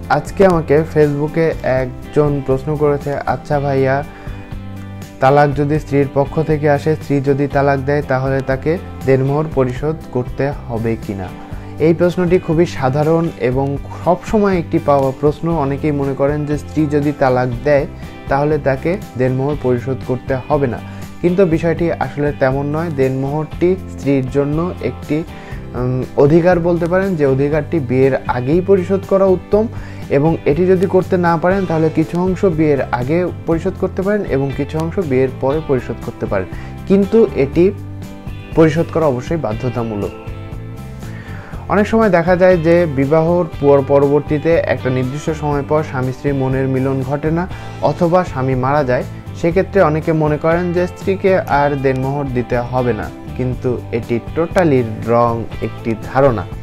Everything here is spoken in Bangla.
আজকে আমাকে ফেসবুকে একজন প্রশ্ন করেছে, আচ্ছা ভাইয়া, তালাক যদি স্ত্রীর পক্ষ থেকে আসে, স্ত্রী যদি তালাক দেয় তাহলে তাকে দেনমোহর পরিশোধ করতে হবে কিনা। এই প্রশ্নটি খুবই সাধারণ এবং সবসময় একটি পাওয়া প্রশ্ন। অনেকেই মনে করেন যে স্ত্রী যদি তালাক দেয় তাহলে তাকে দেনমোহর পরিশোধ করতে হবে না, কিন্তু বিষয়টি আসলে তেমন নয়। দেনমোহরটি স্ত্রীর জন্য একটি অধিকার বলতে পারেন, যে অধিকারটি বিয়ের আগেই পরিশোধ করা উত্তম, এবং এটি যদি করতে না পারেন তাহলে কিছু অংশ বিয়ের আগে পরিশোধ করতে পারেন এবং কিছু অংশ বিয়ের পরে পরিশোধ করতে পারেন, কিন্তু এটি পরিশোধ করা অবশ্যই বাধ্যতামূলক। অনেক সময় দেখা যায় যে বিবাহর পরবর্তীতে একটা নির্দিষ্ট সময় পর স্বামী স্ত্রীর মনের মিলন ঘটে না, অথবা স্বামী মারা যায়। সেক্ষেত্রে অনেকে মনে করেন যে স্ত্রীকে আর দেনমোহর দিতে হবে না, কিন্তু এটি টোটালি রং একটি ধারণা।